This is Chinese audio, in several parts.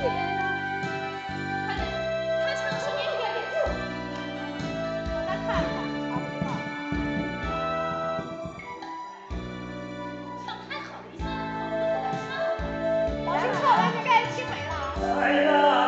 他唱是别别别，我来看看，好不好？唱太好了，一下子好多都敢唱。老师唱完就该听没了。哎呀！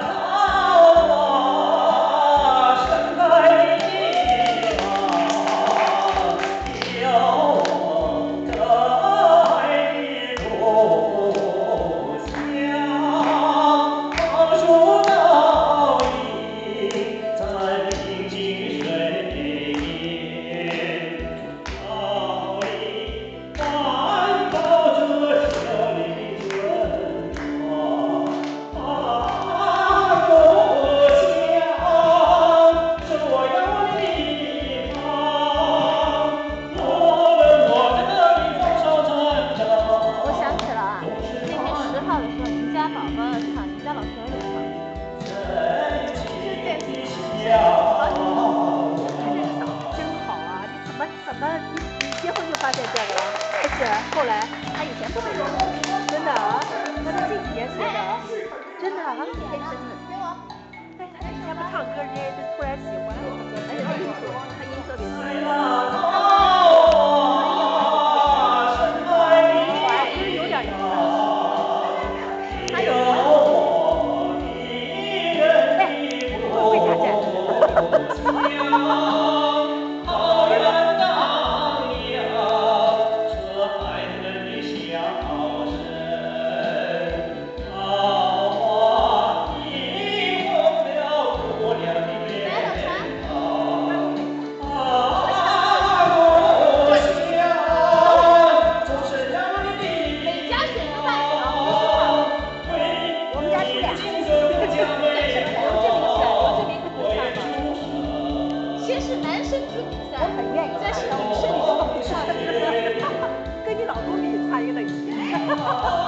后来他以前不会说，真的啊，他是这几年学的，真的啊，天生的。对，他以前不唱歌，人家就突然喜欢，而且他音特别好。有点意思。他有。哎，会打架。跟你老公比差一个等级。